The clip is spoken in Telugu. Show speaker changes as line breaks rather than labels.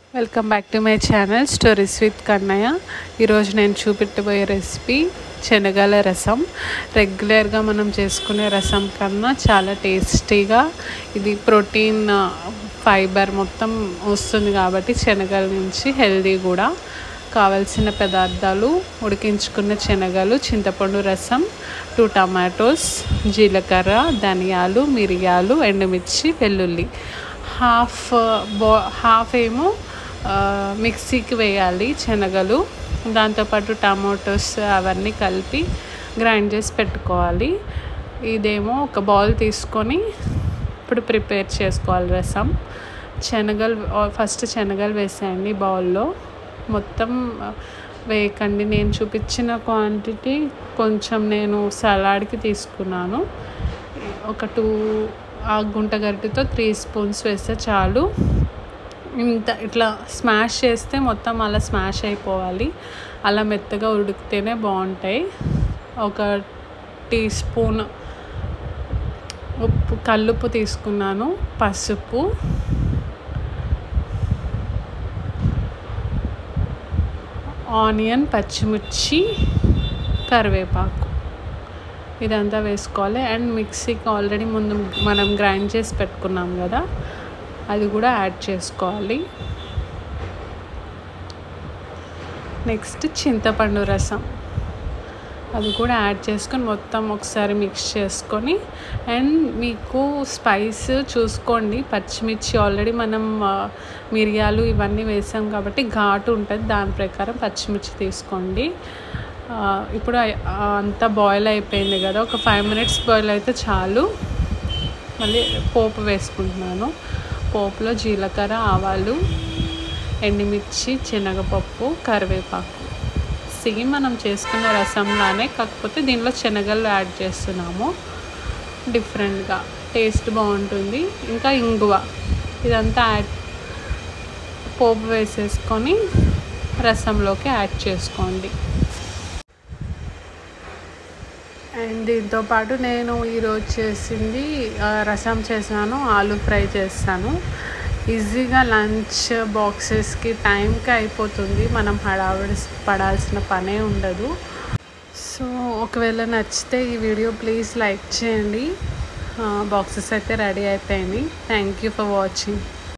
Welcome back to my channel stories with Kannayya. ఈరోజు నేను చూపెట్టబోయే రెసిపీ శనగల రసం. రెగ్యులర్గా మనం చేసుకునే రసం కన్నా చాలా టేస్టీగా, ఇది ప్రోటీన్ ఫైబర్ మొత్తం వస్తుంది కాబట్టి శనగల నుంచి హెల్దీ కూడా. కావలసిన పదార్థాలు: ఉడికించుకున్న శనగలు, చింతపండు రసం, 2 టమాటోస్, జీలకర్ర, ధనియాలు, మిరియాలు, ఎండుమిర్చి, వెల్లుల్లి. హాఫ్ ఏమో మిక్సీకి వేయాలి శనగలు, దాంతోపాటు టమాటోస్ అవన్నీ కలిపి గ్రైండ్ చేసి పెట్టుకోవాలి. ఇదేమో ఒక బౌల్ తీసుకొని ఇప్పుడు ప్రిపేర్ చేసుకోవాలి రసం. ఫస్ట్ శనగలు వేసేయండి బౌల్లో. మొత్తం వేయకండి, నేను చూపించిన క్వాంటిటీ కొంచెం నేను సలాడ్కి తీసుకున్నాను. ఒక 2 గుంట గరిటెతో 3 స్పూన్స్ వేస్తే చాలు. ఇట్లా స్మాష్ చేస్తే మొత్తం అలా స్మాష్ అయిపోవాలి. అలా మెత్తగా ఉడికితేనే బాగుంటాయి. ఒక టీ స్పూన్ కల్లుప్పు తీసుకున్నాను, పసుపు, ఆనియన్, పచ్చిమిర్చి, కరివేపాకు ఇదంతా వేసుకోవాలి. అండ్ మిక్సీకి ఆల్రెడీ ముందు మనం గ్రైండ్ చేసి పెట్టుకున్నాం కదా, అది కూడా యాడ్ చేసుకోవాలి. నెక్స్ట్ చింతపండు రసం, అది కూడా యాడ్ చేసుకొని మొత్తం ఒకసారి మిక్స్ చేసుకొని, అండ్ మీకు స్పైస్ చూసుకోండి. పచ్చిమిర్చి ఆల్రెడీ మనం మిరియాలు ఇవన్నీ వేసాం కాబట్టి ఘాటు ఉంటుంది, దాని ప్రకారం పచ్చిమిర్చి తీసుకోండి. ఇప్పుడు అంతా బాయిల్ అయిపోయింది కదా, ఒక 5 minutes బాయిల్ అయితే చాలు. మళ్ళీ పోపు వేసుకుంటున్నాను. పోపులో జీలకర్ర, ఆవాలు, ఎండుమిర్చి, శనగపప్పు, కరివేపాకు. సేమ్ మనం చేసుకున్న రసంలానే, కాకపోతే దీనిలో శనగలు యాడ్ చేస్తున్నాము. డిఫరెంట్గా టేస్ట్ బాగుంటుంది. ఇంకా ఇంగువ, ఇదంతా పోపు వేసేసుకొని రసంలోకి యాడ్ చేసుకోండి. అండ్ దీంతోపాటు నేను ఈరోజు చేసింది రసం చేశాను, ఆలూ ఫ్రై చేస్తాను. ఈజీగా లంచ్ బాక్సెస్కి టైంకి అయిపోతుంది, మనం హడావిడి పడాల్సిన పనే ఉండదు. సో ఒకవేళ నచ్చితే ఈ వీడియో ప్లీజ్ లైక్ చేయండి. బాక్సెస్ అయితే రెడీ అయిపోయింది. Thank you for watching.